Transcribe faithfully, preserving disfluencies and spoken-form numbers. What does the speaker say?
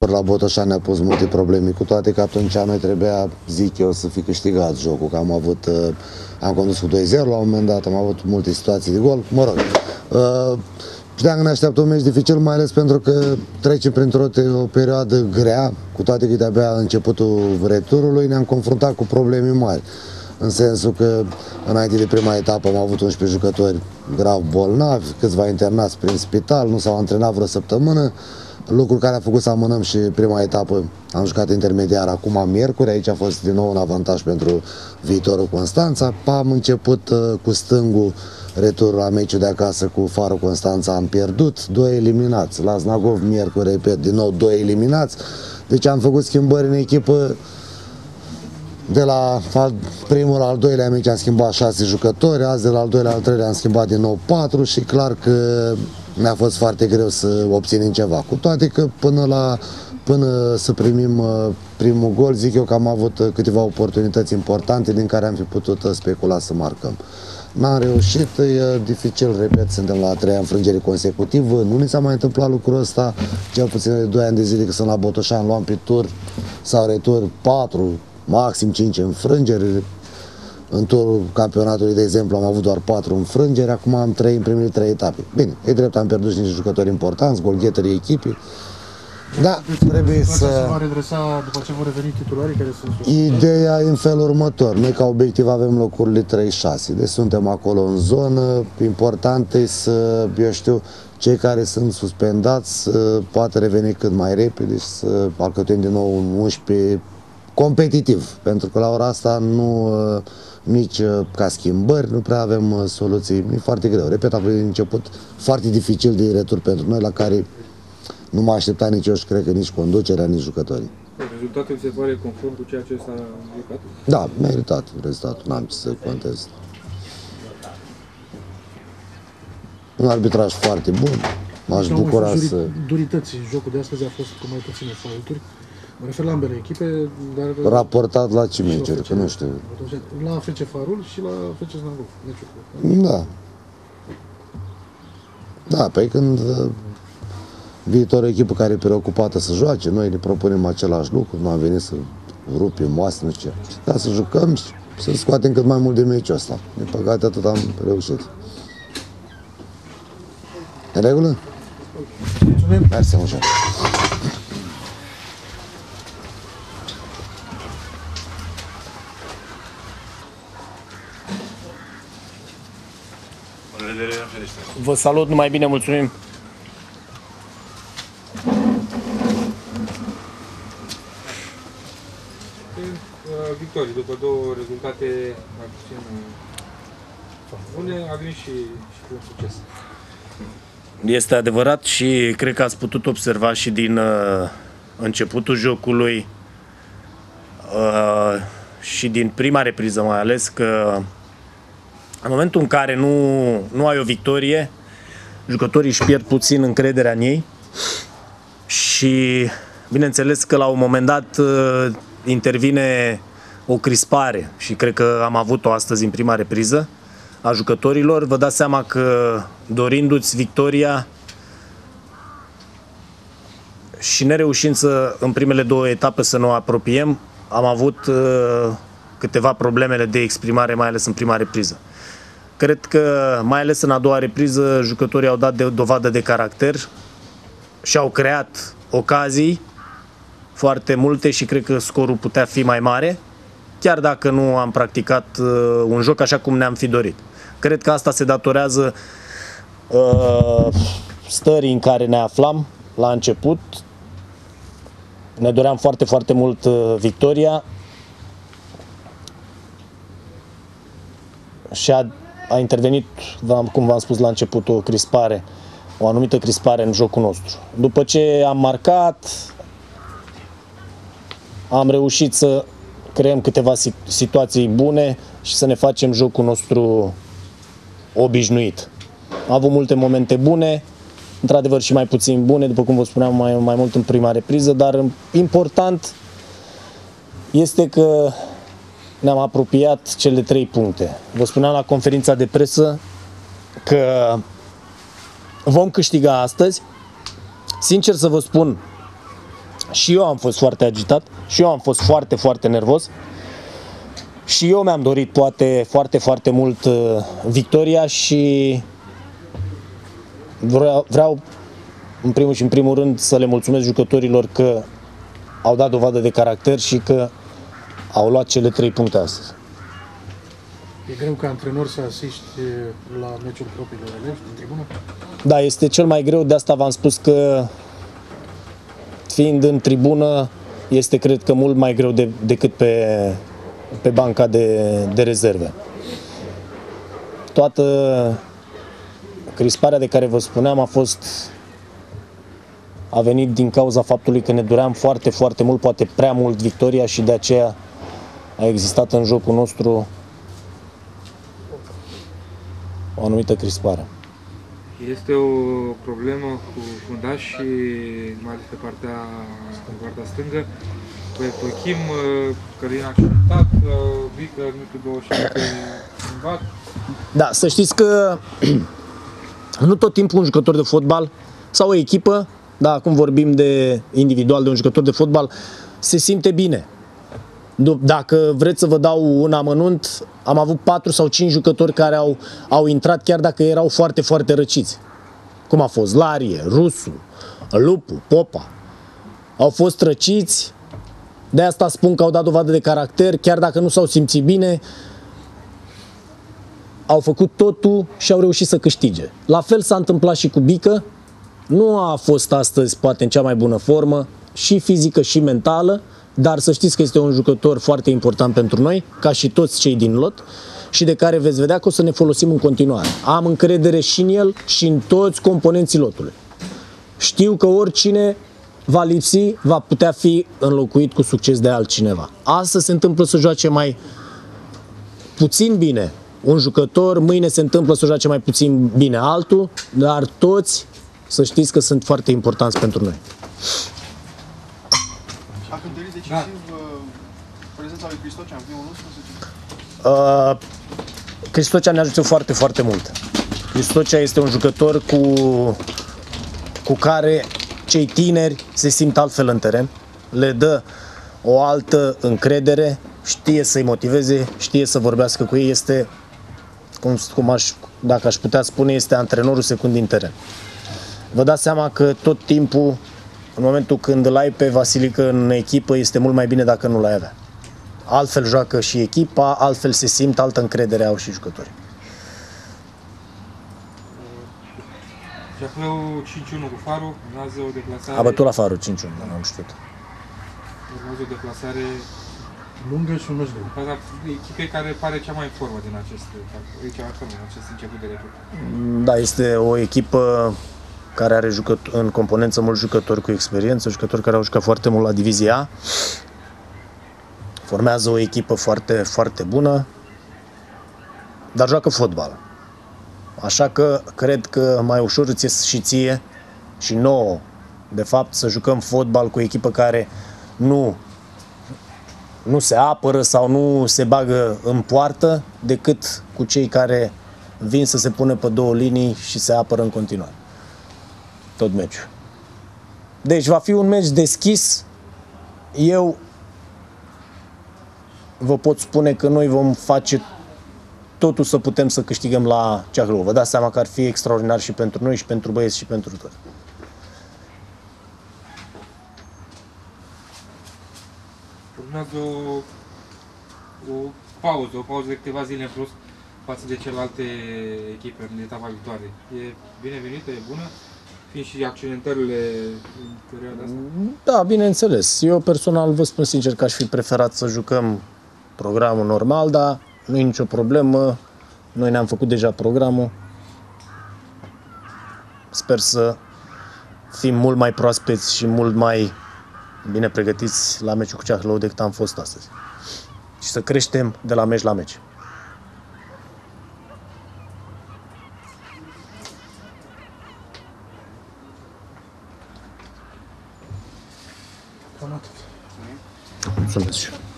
ori la Botoșani ne-a pus multe probleme, cu toate că atunci noi trebuia, zic eu, să fi câștigat jocul, că am avut, am condus cu doi zero la un moment dat, am avut multe situații de gol, mă rog. Știam că ne așteaptă un meci dificil, mai ales pentru că trecem printr-o o perioadă grea, cu toate că de-abia începutul returului ne-am confruntat cu probleme mari. În sensul că înainte de prima etapă am avut unsprezece jucători grav bolnavi, câțiva internați prin spital, nu s-au antrenat vreo săptămână, lucru care a făcut să amânăm și prima etapă. Am jucat intermediar acum miercuri, aici a fost din nou un avantaj pentru viitorul Constanța. Am început uh, cu stângul returul la meciul de acasă cu Farul Constanța, am pierdut, doi eliminați. La Znagov miercuri, repet, din nou doi eliminați. Deci am făcut schimbări în echipă. De la primul la al doilea meci am schimbat șase jucători, azi de la al doilea la al treilea am schimbat din nou patru și clar că mi-a fost foarte greu să obținem ceva. Cu toate că până, la, până să primim primul gol, zic eu că am avut câteva oportunități importante din care am fi putut specula să marcăm. N-am reușit, e dificil, repet, suntem la a treia înfrângere consecutivă, nu ni s-a mai întâmplat lucrul ăsta, cel puțin de doi ani de zile că sunt la Botoșani, luam pe tur sau retur patru, maxim cinci înfrângeri. În turul campionatului, de exemplu, am avut doar patru înfrângeri, acum am trei în primele trei etape. Bine, e drept, am pierdut niște jucători importanți, golgheterii echipii. Da, deci, trebuie să... se va redresa după ce vor reveni titularii care sunt sus? Ideea e în felul următor. Noi ca obiectiv avem locurile trei șase, deci suntem acolo în zonă. Important e să, eu știu, cei care sunt suspendați să poată reveni cât mai repede și să alcătuim din nou un unsprezece competitiv, pentru că la ora asta nu, nici ca schimbări, nu prea avem soluții, e foarte greu. Repet, a fost început foarte dificil de retur pentru noi, la care nu m-a așteptat nici eu și cred că nici conducerea, nici jucătorii. Rezultatul se pare conform cu ceea ce s-a jucat? Da, meritat rezultatul, n-am ce să contez. Un arbitraj foarte bun, m-aș bucura să... Durității, jocul de astăzi a fost cu mai puține faulturi. Mă refer la ambele echipe, dar... Raportat la ce meciuri, că nu știu. La F C Farul și la F C Znagov. Da. Da, pe când viitorul echipă care e preocupată să joace, noi ne propunem același lucru, nu am venit să rupim moase, nu știu ce. Ca să jucăm și să scoatem cât mai mult de meciul ăsta. Din păcate atât am reușit. În regulă? Mulțumim! Mersi, mușa. Vă salut, numai bine, mulțumim! Victorii, după două rezultate mai puțin bune, a venit și, și un succes. Este adevărat și cred că ați putut observa și din uh, începutul jocului uh, și din prima repriză mai ales că în momentul în care nu, nu ai o victorie, jucătorii își pierd puțin încrederea în ei și bineînțeles că la un moment dat uh, intervine o crispare și cred că am avut-o astăzi în prima repriză a jucătorilor. Vă dați seama că dorindu-ți victoria și nereușind să, în primele două etape să ne o apropiem, am avut uh, câteva problemele de exprimare, mai ales în prima repriză. Cred că, mai ales în a doua repriză, jucătorii au dat de, dovadă de caracter și au creat ocazii foarte multe și cred că scorul putea fi mai mare, chiar dacă nu am practicat uh, un joc așa cum ne-am fi dorit. Cred că asta se datorează uh, stării în care ne aflam la început. Ne doream foarte, foarte mult uh, victoria și a, a intervenit, cum v-am spus la început, o crispare, o anumită crispare în jocul nostru. După ce am marcat, am reușit să creăm câteva situații bune și să ne facem jocul nostru obișnuit. Am avut multe momente bune, într-adevăr și mai puțin bune, după cum vă spuneam mai, mai mult în prima repriză, dar important este că ne-am apropiat cele trei puncte. Vă spuneam la conferința de presă că vom câștiga astăzi. Sincer să vă spun, Și eu am fost foarte agitat, și eu am fost foarte, foarte nervos. Și eu mi-am dorit poate foarte, foarte mult uh, victoria și vreau, vreau în primul și în primul rând să le mulțumesc jucătorilor că au dat dovadă de caracter și că au luat cele trei puncte astăzi. E greu ca antrenor să asiști la meciul propriilor elevi din tribună? Da, este cel mai greu, de asta v-am spus că fiind în tribună este cred că mult mai greu de, decât pe, pe banca de, de rezerve. Toată crisparea de care vă spuneam a fost a venit din cauza faptului că ne doream foarte, foarte mult, poate prea mult victoria și de aceea a existat în jocul nostru o anumită crispare. Este o problemă cu fundașii, mai ales pe partea, pe partea stângă. Pe Tochim, Călin a acceptat, Vică, minutul douăzeci și șapte schimbat. Da, să știți că nu tot timpul un jucător de fotbal sau o echipă, da, acum vorbim de individual, de un jucător de fotbal, se simte bine. Dacă vreți să vă dau un amănunt, am avut patru sau cinci jucători care au, au intrat chiar dacă erau foarte, foarte răciți. Cum a fost Larie, Rusu, Lupu, Popa. Au fost răciți, de asta spun că au dat dovadă de caracter, chiar dacă nu s-au simțit bine, au făcut totul și au reușit să câștige. La fel s-a întâmplat și cu Bică, nu a fost astăzi poate în cea mai bună formă, și fizică și mentală, dar să știți că este un jucător foarte important pentru noi, ca și toți cei din lot, și de care veți vedea că o să ne folosim în continuare. Am încredere și în el și în toți componenții lotului. Știu că oricine va lipsi, va putea fi înlocuit cu succes de altcineva. Astăzi se întâmplă să joace mai puțin bine un jucător, mâine se întâmplă să joace mai puțin bine altul, dar toți să știți că sunt foarte importanți pentru noi. A cântărit decisiv da. prezența lui Cristocea în primul nostru? Uh, Cristocea ne ajută foarte, foarte mult. Cristocea este un jucător cu, cu care cei tineri se simt altfel în teren, le dă o altă încredere, știe să-i motiveze, știe să vorbească cu ei, este, cum, cum aș, dacă aș putea spune, este antrenorul secund din teren. Vă dați seama că tot timpul, în momentul când îl ai pe Vasilică în echipă, este mult mai bine dacă nu l-ai avea. Altfel joacă și echipa, altfel se simt, altă încredere au și jucătorii. Japleu cinci unu cu Farul, urmează o deplasare. A bătut la Farul cinci unu, nu am știut. Urmează o deplasare lungă și un meci greu. faza echipei care pare cea mai în formă din acest, cea mai formă din acest început de retur. Da, este o echipă care are jucători, în componență mulți jucători cu experiență, jucători care au jucat foarte mult la Divizia A. Formează o echipă foarte, foarte bună, dar joacă fotbal. Așa că cred că mai ușor îți ies și ție și nouă, de fapt, să jucăm fotbal cu o echipă care nu, nu se apără sau nu se bagă în poartă, decât cu cei care vin să se pună pe două linii și se apără în continuare. Tot meciul. Deci va fi un meci deschis. Eu vă pot spune că noi vom face totul să putem să câștigăm la Ceahlău. Vă dați seama că ar fi extraordinar și pentru noi, și pentru băieți, și pentru toți. Urmează o, o pauză, o pauză de câteva zile în plus față de celelalte echipe în etapa viitoare. E binevenită, e bună, fiind și accidentările în perioada asta? Da, bineînțeles. Eu personal vă spun sincer că aș fi preferat să jucăm programul normal, dar nu e nicio problemă. Noi ne-am făcut deja programul. Sper să fim mult mai proaspeți și mult mai bine pregătiți la meciul cu Ceahlău decât am fost astăzi. Și să creștem de la meci la meci. Cam atât. Mulțumesc.